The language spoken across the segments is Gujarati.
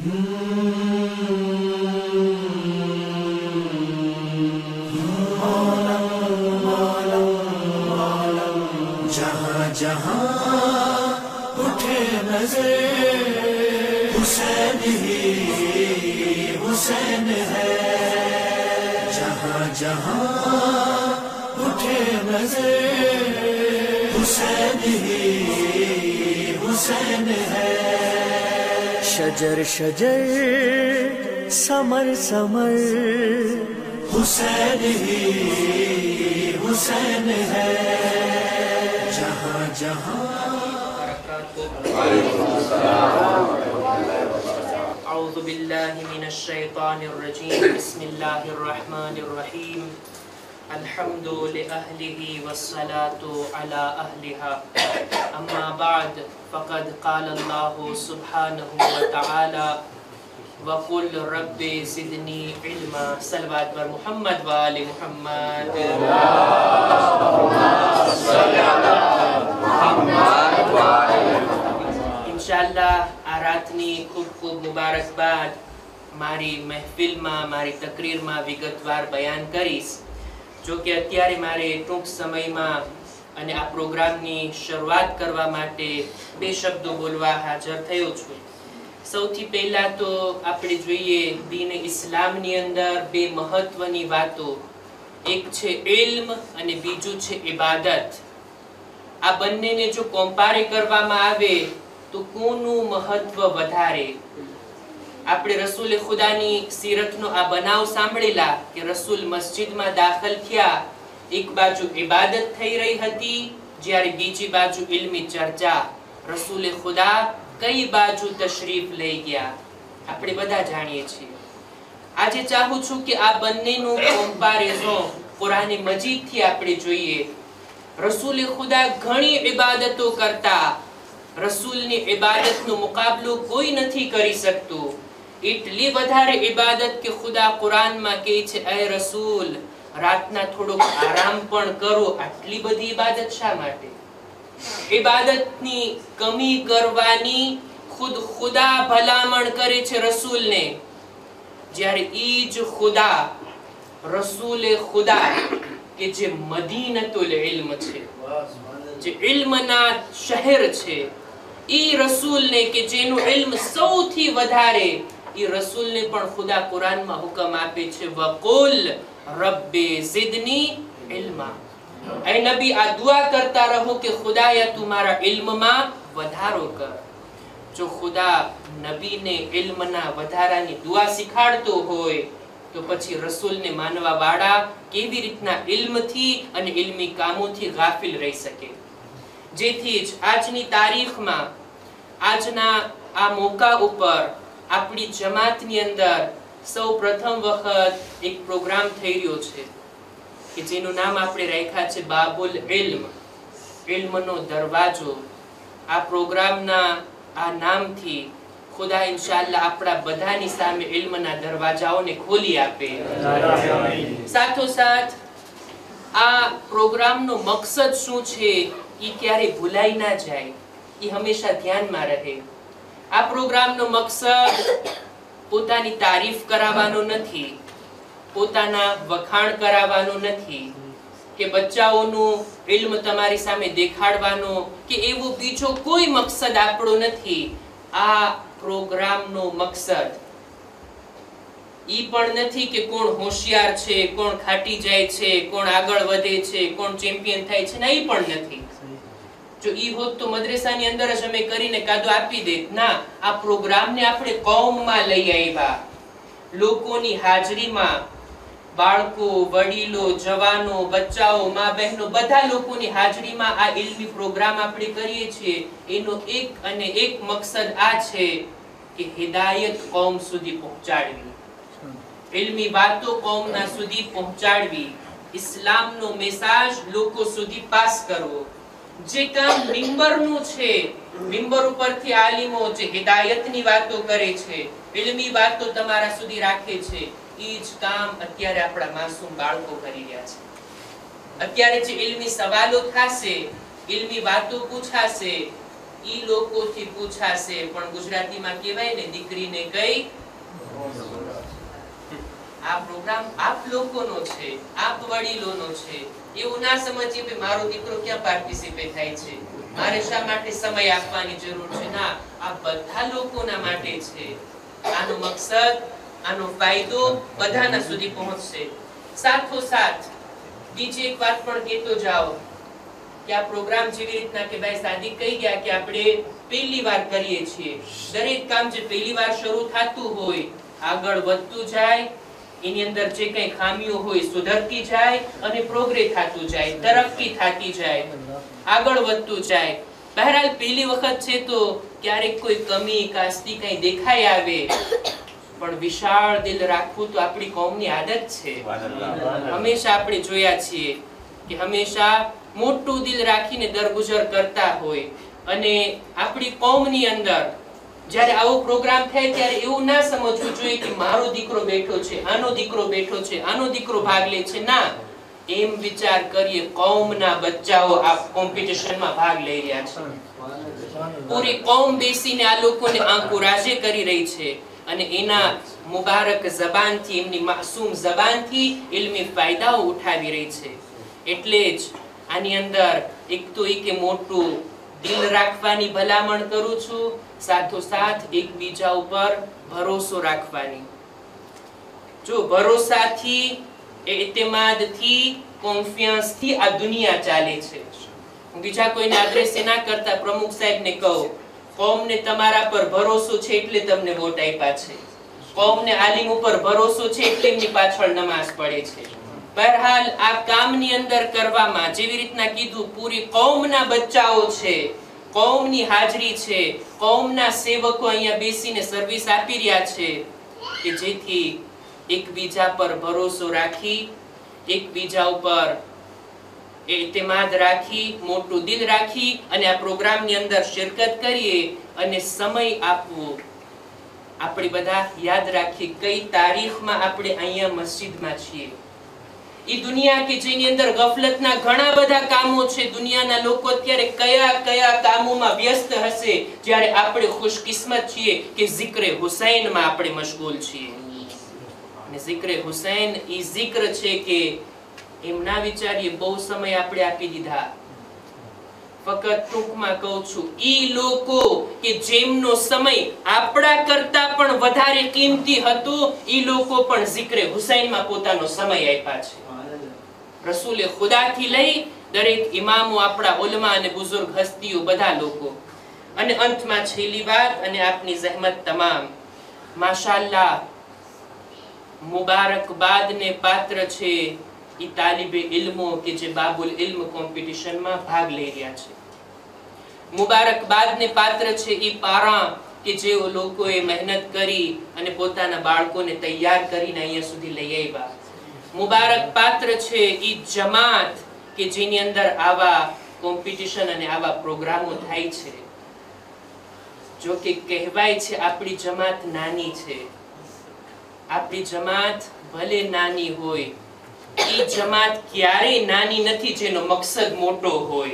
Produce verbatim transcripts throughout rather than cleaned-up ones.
जहाँ जहाँ उठे नजर हुसैन ही हुसैन है। जहाँ जहाँ उठे नजर हुसैन ही हुसैन है। शजर शजर समर समर हुसैन ही हुसैन है। जहाँ जहाँ अऊज़ु बिल्लाहि मिनश शैतानिर रजीम बिस्मिल्लाहिर रहमानिर रहीम अल्हम्दु लिअहलिही वस्सलातु अला अहलिहा अम्मा बाद फ़क़द क़ाला अल्लाहु सुब्हानहु व तआला वक़ुल रब्बि ज़िदनी इल्मा। सलवात पर मुहम्मद व आले मुहम्मद। इंशाअल्लाह आ रातनी खूब खूब मुबारकबाद मारी महफिलમાં મારી તકરીરમાં વિગતવાર બયાન કરીશ। જો કે અત્યારે મારે ટૂંક સમયમાં અને આ પ્રોગ્રામની શરૂઆત કરવા માટે બે શબ્દો બોલવા હાજર થયો છું। સૌથી પહેલા તો આપણે જોઈએ દીન ઇસ્લામની અંદર બે મહત્વની વાતો, એક છે ઇલ્મ અને બીજું છે ઇબાદત। આ બંનેને જો કમ્પેર કરવામાં આવે તો કોનું મહત્વ વધારે? આપણે રસૂલ ખુદાની સીરતનો આ બનાવ સાંભળેલા કે રસૂલ મસ્જિદમાં દાખલ થયા, એક બાજુ ઇબાદત થઈ રહી હતી જ્યારે બીજી બાજુ ઇલ્મી ચર્ચા। રસૂલ ખુદા કઈ બાજુ તશરીફ લઈ ગયા આપણે બધા જાણીએ છીએ। આજે ચાહું છું કે આ બંનેનું કમ્પેરિઝન કુરાન મજીદથી આપણે જોઈએ। રસૂલ ખુદા ઘણી ઇબાદતો કરતા, રસૂલની ઇબાદતનો મુકાબલો કોઈ નથી કરી શકતું। એટલી વધારે ઇબાદત કે ખુદા કુરાનમાં કહે છે, એ રસૂલ રાતના થોડોક આરામ પણ કરો। આટલી બધી ઇબાદત શા માટે? ઇબાદતની કમી કરવાની ખુદ ખુદા ભલામણ કરે છે રસૂલને, જ્યારે ઈ જ ખુદા રસૂલે ખુદા કે જે મદીનતુલ ઇલ્મ છે, જે ઇલ્મના શહેર છે, ઈ રસૂલને કે જેનું ઇલ્મ સૌથી વધારે, ઈ રસૂલને પણ ખુદા કુરાનમાં હુકમ આપે છે, વકુલ રબ્બી ઝિદની ઇલ્મા। એ નબી આ દુઆ કરતા રહો કે ખુદાયા તું મારા ઇલ્મમાં વધારો કર। જો ખુદા નબીને ઇલ્મના વધારાની દુઆ શીખાડતો હોય તો પછી રસૂલને માનવા વાળા કેવી રીતના ઇલ્મથી અને ઇલ્મી કામોથી ગાફિલ રહી શકે? જેથી જ આજની તારીખમાં, આજના આ મોકા ઉપર આપણી જમાતની અંદર સૌ પ્રથમ વખત એક પ્રોગ્રામ થઈ રહ્યો છે કે જેનું નામ આપણે રાખ્યા છે બાબુલ ઇલ્મ, ઇલ્મનો દરવાજો। આ પ્રોગ્રામના આ નામથી ખુદા ઇન્શાઅલ્લાહ આપણા બધાની સામે ઇલ્મના દરવાજાઓને ખોલી આપે। સાથોસાથ આ પ્રોગ્રામનો મકસદ શું છે એ ક્યારે ભૂલાઈ ના જાય, એ હંમેશા ધ્યાનમાં રહે। આ પ્રોગ્રામનો મકસદ પોતાની તારીફ કરાવવાનો નથી, પોતાના વખાણ કરાવવાનો નથી, કે બચ્ચાઓનું ઇલ્મ તમારી સામે દેખાડવાનો કે એવો બીજો કોઈ મકસદ આપણો નથી। આ પ્રોગ્રામનો મકસદ ઈ પણ નથી કે કોણ હોશિયાર છે, કોણ ખાટી જાય છે, કોણ આગળ વધે છે, કોણ ચેમ્પિયન થાય છે, ના, ઈ પણ નથી। જો ઈ હોત તો મદ્રેસાની અંદર જ અમે કરીને કાદો આપી દેત। ના, આ પ્રોગ્રામને આપણે કૌમમાં લઈ આવ્યા, લોકોની હાજરીમાં, બાળકો, વડીલો, જવાનો, બચ્ચાઓ, મા બહેનો, બધા લોકોની હાજરીમાં આ ઇલ્મી પ્રોગ્રામ આપણે કરીએ છીએ। એનો એક અને એક મકસદ આ છે કે હિદાયત કૌમ સુધી પહોંચાડવી, ઇલ્મી વાતો કૌમના સુધી પહોંચાડવી, ઇસ્લામનો મેસેજ લોકો સુધી પાસ કરવો। જે કામ મિંબરનું છે, મિંબર ઉપરથી આલિમો જે હિદાયતની વાતો કરે છે, ઇલ્મી વાતો તમારા સુધી રાખે છે, ઈ જ કામ અત્યારે આપણા માસૂમ બાળકો કરી રહ્યા છે। અત્યારે જે ઇલ્મી સવાલો થાશે, ઇલ્મી વાતો પૂછાશે, ઈ લોકોથી પૂછાશે, પણ ગુજરાતીમાં કહેવાય ને દીકરીને કઈ આ પ્રોગ્રામ આપ લોકોનો છે, આપ વડીલોનો છે. એવું ના સમજીએ કે મારો દીકરો ક્યાં પાર્ટિસિપેટ થાય છે, મારે શા માટે સમય આપવાની જરૂર છે. ના, આ બધા લોકોના માટે છે. આનો મકસદ, આનો ફાયદો બધાના સુધી પહોંચશે. સાથોસાથ બીજી એક વાત પણ કહેતો જાઓ કે આ પ્રોગ્રામ જેવી રીતના કે ભાઈ સાદી કહી ગયા કે આપણે પહેલી વાર કરીએ છીએ. દરેક કામ જે પહેલી વાર શરૂ થતું હોય આગળ વધતું જાય, એની અંદર જે કઈ ખામીઓ હોય સુધરતી જાય અને પ્રોગ્રેસ થતું જાય, તરક્કી થતી જાય, આગળ વધતું જાય. બહરહાલ પહેલી વખત છે તો ક્યારેક કોઈ કમી કાસ્તી કઈ દેખાઈ આવે, પણ વિશાળ દિલ રાખવું તો આપણી કોમની આદત છે. હંમેશા આપણે જોયા છીએ કે હંમેશા મોટું દિલ રાખીને દરગુજર કરતા હોય. અને આપણી કોમની અંદર જ્યારે આવો પ્રોગ્રામ થાય ત્યારે એવું ના સમજવું જોઈએ કે મારો દીકરો બેઠો છે, આનો દીકરો બેઠો છે, આનો દીકરો ભાગ લે છે. ના, એમ વિચાર કરીએ કોમના બચ્ચાઓ આ કોમ્પિટિશનમાં ભાગ લઈ રહ્યા છે. પૂરી કોમ બેસીને આ લોકોને આંખો રાજે કરી રહી છે અને એના મુબારક જબાનથી, એમની માસૂમ જબાનથી ઇલ્મી ફાયદાઓ ઉઠાવી રહી છે. એટલે જ આની અંદર એક તો એક મોટું દિલ રાખવાની ભલામણ કરું છું, સાથોસાથ એકબીજા ઉપર ભરોસો રાખવાની. જો ભરોસાથી, એતમાદથી, કોન્ફિડન્સથી આ દુનિયા ચાલે છે. હું બીજા કોઈને આડ્રેસ ના કરતા પ્રમુખ સાહેબને કહું, કોમને તમારા પર ભરોસો છે એટલે તમને વોટ આપ્યા છે, કોમને આલિમ ઉપર ભરોસો છે એટલે એમની પાછળ નમાઝ પડે છે. બહરહાલ આ કામની અંદર કરવામાં જેવી રીતના કીધું પૂરી કોમના બચ્ચાઓ છે, કોમની હાજરી છે, કોમના સેવકો અહીંયા બેસીને સર્વિસ આપી રહ્યા છે કે જેથી એકબીજા પર ભરોસો રાખી, એકબીજા ઉપર એતમાદ રાખી, મોટું દિલ રાખી અને આ પ્રોગ્રામની અંદર શિરકત કરીએ અને સમય આપવો. આપણે બધા યાદ રાખીએ કઈ તારીખમાં આપણે અહીંયા મસ્જિદમાં છીએ. એ દુનિયા કે જેની અંદર ગફલતના ઘણા બધા કામો છે. દુનિયાના લોકો અત્યારે કયા કયા કામોમાં વ્યસ્ત હશે, જ્યારે આપણે ખુશકિસ્મત છીએ કે zikre હુસૈન માં આપણે મશગુલ છીએ. અને zikre હુસૈન ઈ zikr છે કે એમ ના વિચારીએ બહુ સમય આપણે આપી દીધા. ફક્ત ટૂંકમાં કહું છું, ઈ લોકો કે જેમનો સમય આપણા કરતા પણ વધારે કિંમતી હતો, ઈ લોકો પણ zikre હુસૈન માં પોતાનો સમય આપ્યા છે. રસૂલે ખુદાથી લઈ દરેક ઇમામો, આપણા ઉલમા અને બુઝુર્ગ હસ્તીઓ, બધા લોકો. અને અંતમાં છેલ્લી વાત અને આપની જહેમત તમામ, માશાઅલ્લાહ મુબારકબાદને પાત્ર છે ઈ તાલિબે ઇલ્મો કે જે બાબુલ ઇલ્મ કોમ્પિટિશનમાં ભાગ લઈ રહ્યા છે. મુબારકબાદને પાત્ર છે ઈ પારા કે જે લોકોએ મહેનત કરી અને પોતાના બાળકોને તૈયાર કરીને અહીંયા સુધી લઈ આવ્યા. મુબારક પાત્ર છે ઈ જમાત કે જેની અંદર આવા કોમ્પિટિશન અને આવા પ્રોગ્રામો થાય છે. જો કે કહેવાય છે આપણી જમાત નાની છે. આપણી જમાત ભલે નાની હોય, ઈ જમાત ક્યારેય નાની નથી જેનો મકસદ મોટો હોય.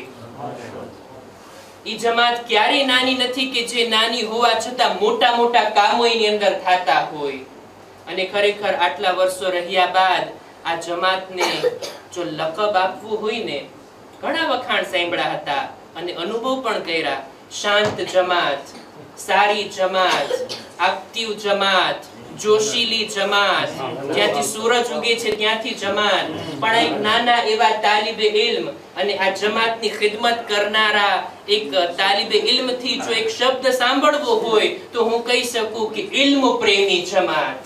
ઈ જમાત ક્યારેય નાની નથી કે જે નાની હોવા છતાં મોટા મોટા કામો એની અંદર થતા હોય. અને ખરેખર આટલા વર્ષો રહ્યા બાદ આ જમાતને જો લકબ આપવું હોય ને, ઘણા વખાણ સાંભળ્યા હતા અને અનુભવ પણ કર્યા. શાંત જમાત, સારી જમાત, એક્ટિવ જમાત, જોશીલી જમાત, જ્યાંથી સૂરજ ઉગે છે ત્યાંથી જમાત. પણ એક નાના એવા તાલિબે ઇલ્મ અને આ જમાતની ખિદમત કરનારા એક તાલિબે ઇલ્મથી જો એક શબ્દ સાંભળવો હોય તો હું કહી શકું કે ઇલ્મ પ્રેમી જમાત.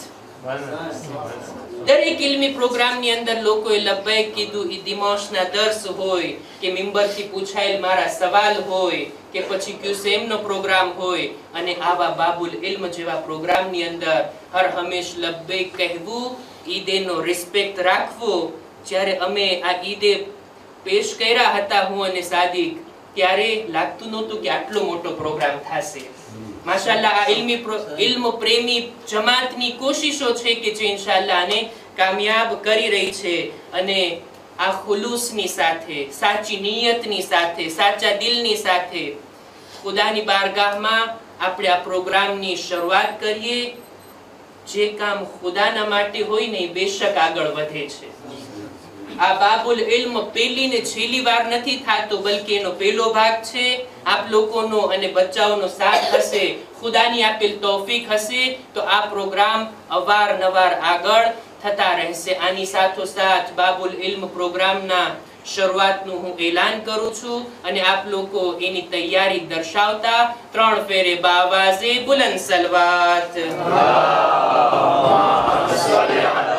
દરેક ઇલ્મી પ્રોગ્રામની અંદર લોકોએ લબ્બૈક કીધું, ઈ દિમાશના દર્સ હોય કે મિંબરથી પૂછાયેલ મારા સવાલ હોય કે પછી ક્યુસેમનો પ્રોગ્રામ હોય, અને આવા બાબુલ ઇલ્મ જેવા પ્રોગ્રામની અંદર હર હંમેશ લબ્બૈક કહેવું, ઈદેનો રિસ્પેક્ટ રાખવો. જ્યારે અમે આ ઈદે પેશ કર્યા હતા હું અને સાદિક, ત્યારે લાગતું નહોતું કે આટલો મોટો પ્રોગ્રામ થશે. માશાઅલ્લાહ આ ઇલ્મી ઇલ્મ પ્રેમી જમાતની કોશિશો છે કે જે ઇન્શાઅલ્લાહ આને કામયાબ કરી રહી છે. અને આ ખુલૂસની સાથે, સાચી નિયતની સાથે, સાચા દિલની સાથે ખુદાની બારગાહમાં આપણે આ પ્રોગ્રામની શરૂઆત કરીએ. જે કામ ખુદાના માટે હોય ને એ બેશક આગળ વધે છે. આ બાબુલ ઇલ્મ પહેલી ને છેલ્લી વાર નથી થતો, બલકે એનો પહેલો ભાગ છે. આપ લોકોનો અને બચ્ચાઓનો સાથ હશે, ખુદાની આપેલ તૌફીક હશે તો આ પ્રોગ્રામ અવારનવાર આગળ થતા રહેશે. આની સાથોસાથ બાબુલ ઇલ્મ પ્રોગ્રામના શરૂઆતનું હું એલાન કરું છું અને આપ લોકો એની તૈયારી દર્શાવતા ત્રણ ફેરે બાવાઝે બુલંદ સલવાત.